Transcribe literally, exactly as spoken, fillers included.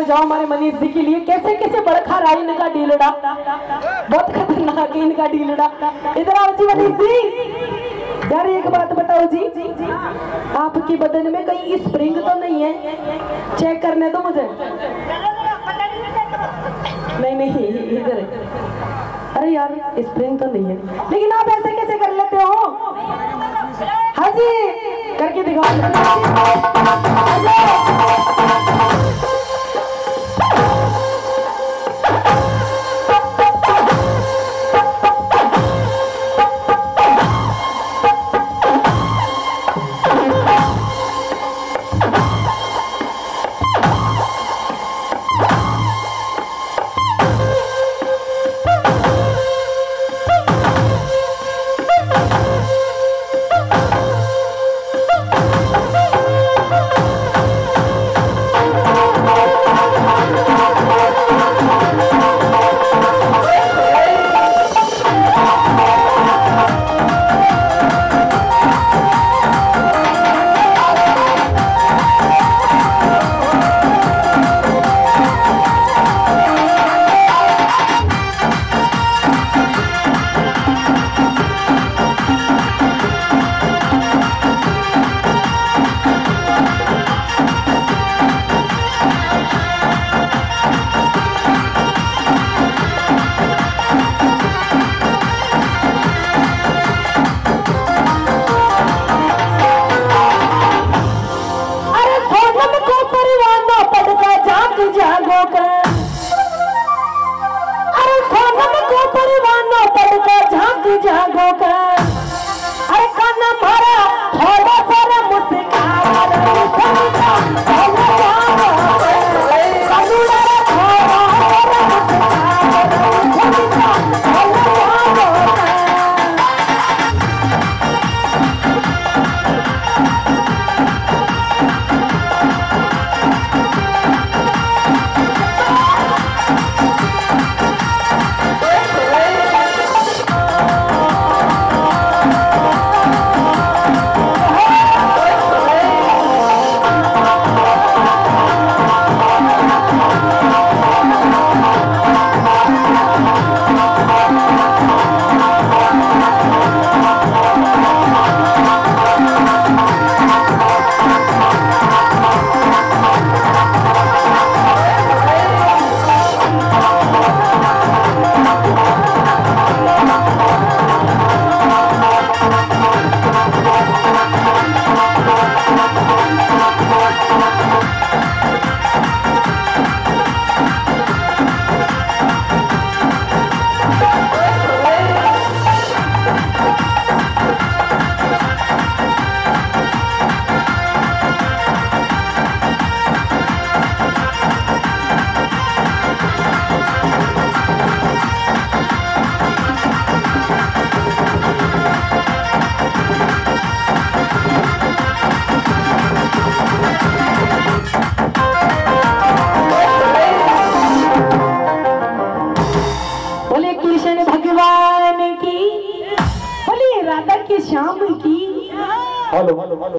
जाओ हमारे मनीष जी के लिए। कैसे कैसे बड़खा रहा है इनका डीलड़ा, बहुत खतरनाक है इनका डीलड़ा। इधर आओ जी मनीष जी। यार एक बात बताओ जी, आपके बदन में कहीं स्प्रिंग तो नहीं है? चेक करने दो मुझे। नहीं नहीं इधर। अरे यार स्प्रिंग तो नहीं है, लेकिन आप ऐसे कैसे कर लेते हो? हाँ जी करके दिखाओ। भगवान की, बोलिए राधा की श्याम की। Hello hello hello.